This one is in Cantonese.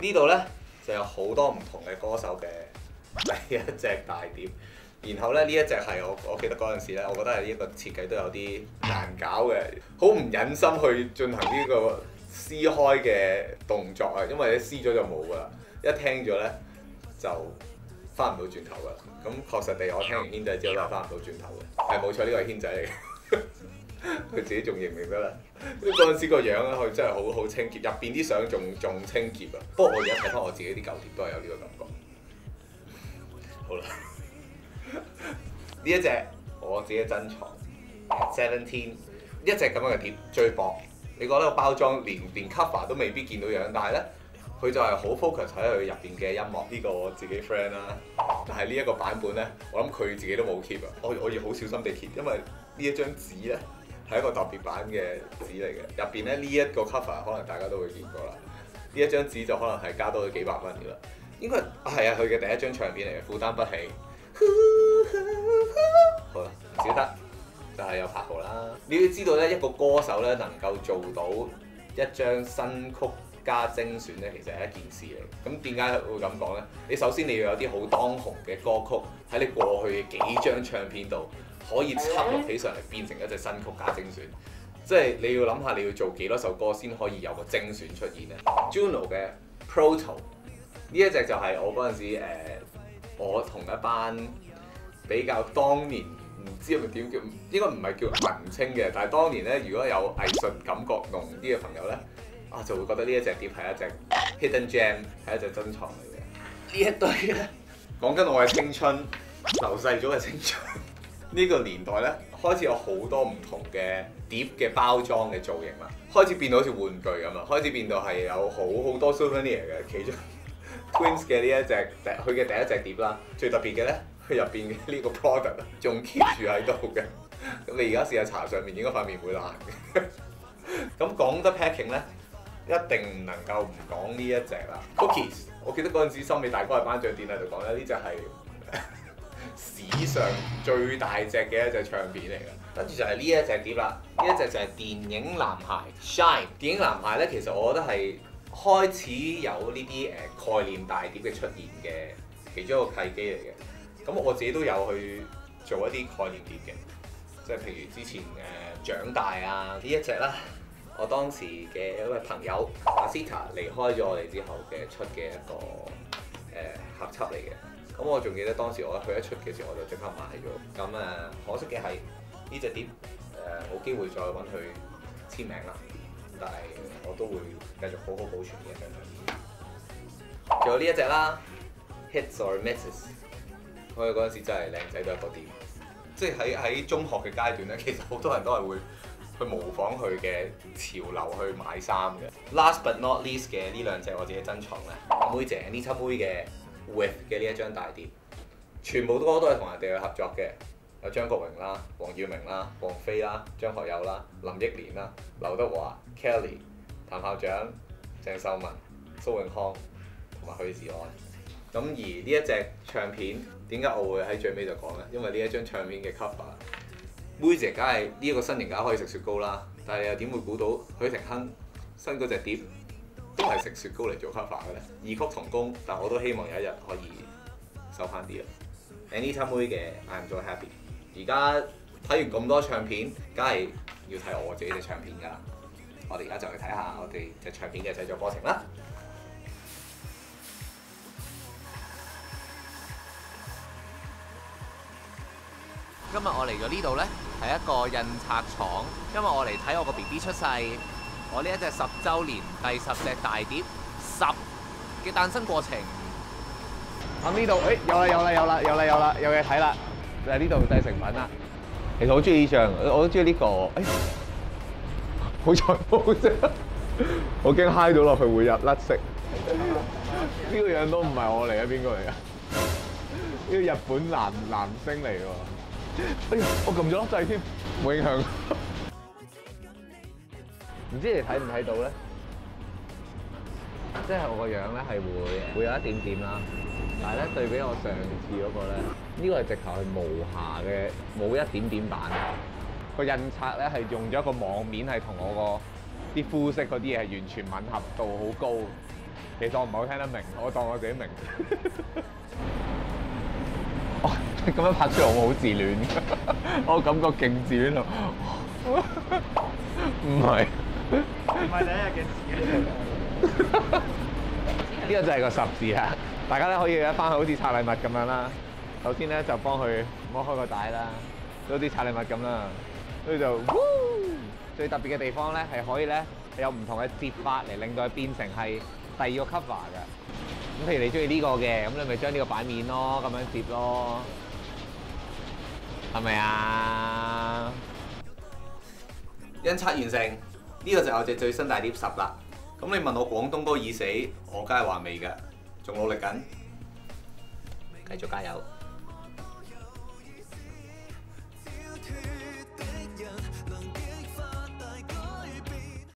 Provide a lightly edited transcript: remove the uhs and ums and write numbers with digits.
呢度咧就有好多唔同嘅歌手嘅第一隻大碟。然後咧呢一隻係我記得嗰陣時咧，我覺得係呢一個設計都有啲難搞嘅，好唔忍心去進行呢個撕開嘅動作啊，因為你撕咗就冇㗎啦，一聽咗咧就翻唔到轉頭㗎啦。咁確實地我聽完軒仔之後都係翻唔到轉頭嘅，係冇錯，呢個係軒仔嚟嘅。佢自己仲認唔認得啦？嗰陣時個樣咧，佢真係好清潔，入邊啲相仲清潔啊！不過我而家睇翻我自己啲舊碟都係有呢個感覺。好啦。呢一隻我自己珍藏 Seventeen 一隻咁樣嘅碟最薄，你覺得個包裝連 cover 都未必見到樣，但係咧佢就係好 focus 喺佢入邊嘅音樂。呢個我自己 friend 啦，但係呢一個版本咧，我諗佢自己都冇 keep 啊！我要好小心地 keep，因為呢一張紙咧係一個特別版嘅紙嚟嘅，入邊咧呢一個 cover 可能大家都會見過啦。呢一張紙就可能係加多咗幾百蚊嘅啦，應該係佢嘅第一張唱片嚟嘅，負擔不起。好啦，唔少得就係有柏豪啦。你要知道咧，一個歌手咧能夠做到一張新曲加精選咧，其實係一件事嚟。咁點解會咁講咧？你首先你要有啲好當紅嘅歌曲喺你過去嘅幾張唱片度可以輯錄起上嚟，變成一隻新曲加精選。即係你要諗下，你要做幾多首歌先可以有個精選出現咧？Juno 嘅 Proto 呢一隻就係我嗰陣時我同一班比較當年唔知係咪點叫，應該唔係叫文青嘅，但係當年咧如果有藝術感覺濃啲嘅朋友咧，就會覺得呢一隻碟係一隻 Hidden Gem， 係一隻珍藏嚟嘅。呢一堆咧講緊我嘅青春，流逝咗嘅青春。呢個年代咧開始有好多唔同嘅碟嘅包裝嘅造型啦，開始變到好似玩具咁啊，開始變到係有好多 souvenir 嘅，其中。Twins 嘅呢一隻佢嘅第一隻碟啦，最特別嘅咧，佢入邊嘅呢個 product 仲 keep 住喺度嘅。咁你而家試下搽上面，應該塊面會爛嘅。咁講得 packing 咧，一定唔能夠唔講呢一隻啦。Cookies， 我記得嗰陣時森美大哥喺頒獎典禮度講咧，呢隻係史上最大隻嘅一隻唱片嚟嘅。跟住就係呢一隻碟啦，呢一隻就係電影男孩 Shine。電影男孩咧，其實我覺得係開始有呢啲概念大碟嘅出現嘅其中一個契機嚟嘅。咁我自己都有去做一啲概念碟嘅，即係譬如之前長大啊呢一隻啦，我當時嘅一位朋友阿 Sita 離開咗我哋之後嘅出嘅一個合輯嚟嘅。咁我仲記得當時我佢一出嘅時候我就即刻買咗。咁可惜嘅係呢隻碟冇機會再揾佢簽名啦。但係我都會繼續好好保存嘅一張唱片。仲有呢一隻啦 ，Hits or Misses。佢嗰陣時真係靚仔到一個點，即係喺中學嘅階段咧，其實好多人都係會去模仿佢嘅潮流去買衫嘅。Last but not least 嘅呢兩隻我自己珍藏咧，妹姐 Anita 妹嘅 With 嘅呢一張大碟，全部歌都係同人哋去合作嘅。有張國榮啦、黃耀明啦、王菲啦、張學友啦、林憶蓮啦、劉德華、Kelly、譚校長、鄭秀文、蘇永康同埋許志安。咁而呢一隻唱片點解我會喺最尾就講咧？因為呢一張唱片嘅 cover， 妹姐梗係呢一個身形梗可以食雪糕啦，但係你又點會估到許廷鏗新嗰隻碟都係食雪糕嚟做 cover 嘅咧？異曲同工，但我都希望有一日可以收翻啲啦。Anita 妹嘅 I'm So Happy。而家睇完咁多唱片，梗係要睇我自己隻唱片㗎啦。我哋而家就去睇下我哋隻唱片嘅製作過程啦。 今日我嚟咗呢度呢，係一個印刷廠，因為我嚟睇我個 BB 出世，我呢一隻10週年第10隻大碟10嘅誕生過程。咁呢度，有嘢睇啦！就係呢度製成品啦。其實我好中意呢張，我都中意呢個。好彩冇啫，我驚揩到落去會入甩色。呢個樣都唔係我嚟嘅，邊個嚟㗎？呢個日本男星嚟㗎。哎呀，我撳咗粒掣添，冇影響。唔知你睇唔睇到咧？即係我個樣咧係會有一點點啦。但係咧對比我上次嗰個咧，呢個係直頭係無瑕嘅，冇一點點版。個印刷咧係用咗一個網面，係同我個啲膚色嗰啲嘢係完全吻合度好高。 其實我唔係好聽得明，我當我自己明。哦，咁樣拍出嚟我好自戀，我感覺勁自戀啊！唔係， 唔係第一日嘅事。 呢個就係個十字啊！大家咧可以咧翻去好似拆禮物咁樣啦。首先咧就幫佢摸開個帶啦，好似拆禮物咁啦。跟住就，最特別嘅地方咧係可以咧有唔同嘅摺法嚟令到佢變成係第二個 cover 嘅。咁譬如你中意呢個嘅，咁你咪將呢個版面咯，咁樣摺咯，係咪啊？ 印刷完成，呢個就係我隻最新大碟10啦。咁你問我廣東歌已死，我梗係話未㗎，仲努力緊，繼續加油！